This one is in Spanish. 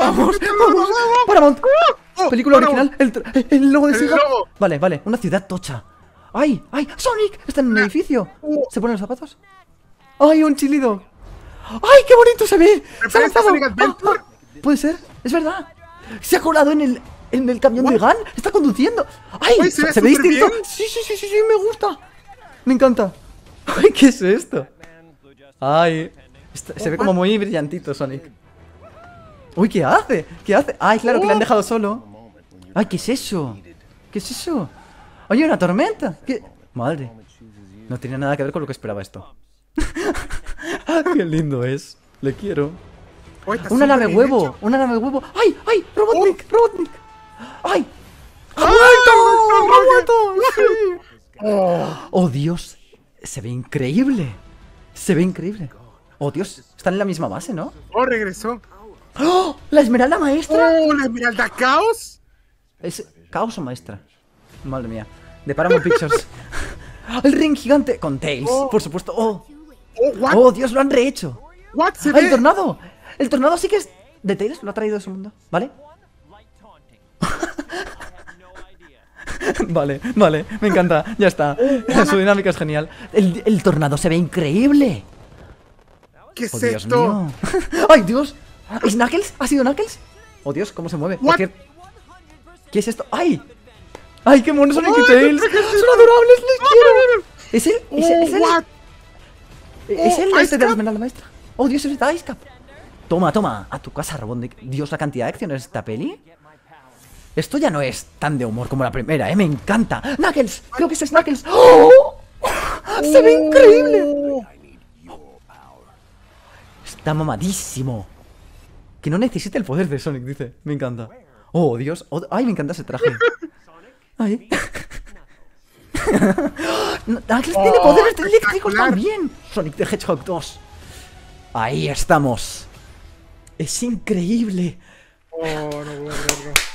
¡Vamos! ¡Vamos! ¡Paramount! Película original. El logo de Sega. Vale, vale. Una ciudad tocha. ¡Ay! ¡Ay! ¡Sonic! Está en un edificio. ¿Se ponen los zapatos? ¡Ay! Un chilido. ¡Ay! ¡Qué bonito se ve! ¡Se ha lanzado! Puede ser. Es verdad. Se ha colado en el camión de Gun. Está conduciendo. ¡Ay! ¿Se ve distinto? Sí, me gusta. Me encanta. ¡Ay! ¿Qué es esto? ¡Ay! Se ve como muy brillantito Sonic. ¡Uy! ¿Qué hace? ¿Qué hace? ¡Ay! Claro que le han dejado solo. ¡Ay! ¿Qué es eso? ¿Qué es eso? ¡Oye! ¡Una tormenta! ¿Qué? Madre. No tenía nada que ver con lo que esperaba esto. ¡Qué lindo es! Le quiero. ¡Una nave huevo! ¡Una nave huevo! ¡Ay! ¡Ay! ¡Robotnik! ¡Robotnik! ¡Ay! ¡Ha vuelto! ¡Sí! ¡Oh, Dios! Se ve increíble. Se ve increíble. ¡Oh, Dios! Están en la misma base, ¿no? ¡Oh, regresó! ¡Oh! ¡La esmeralda maestra! ¡Oh, la esmeralda caos! ¿Es caos o maestra? Madre mía. De Paramount Pictures. El ring gigante con Tails, por supuesto. ¡Oh! ¡Oh, Dios! Lo han rehecho. ¡El tornado! El tornado sí que es de Tails. Lo ha traído de su mundo. ¿Vale? Vale. Me encanta. Ya está. Su dinámica es genial. El tornado se ve increíble. ¿Qué es Dios esto? mío. ¡Ay, Dios! ¿Es Knuckles? ¿Ha sido Knuckles? ¡Oh, Dios! ¿Cómo se mueve? ¿Qué es esto? ¡Ay! ¡Ay, qué monos son Sonic y Tails! ¡Son adorables! ¡Les quiero! ¿Es él? ¿Es él este de la esmeralda maestra? ¡Oh, Dios! ¡Es Ice Cap! Toma. A tu casa, Robotnik. Dios, la cantidad de acciones de esta peli. Esto ya no es tan de humor como la primera, ¿eh? Me encanta. ¡Knuckles! Creo que ese es Knuckles. ¡Oh! ¡Se ve increíble! Está mamadísimo. Que no necesita el poder de Sonic, dice. Me encanta. ¡Oh, Dios! ¡Ay, me encanta ese traje! ¡Ay! Knuckles tiene poderes eléctricos también. Sonic the Hedgehog 2. Ahí estamos. Es increíble. Oh, no puedo verlo.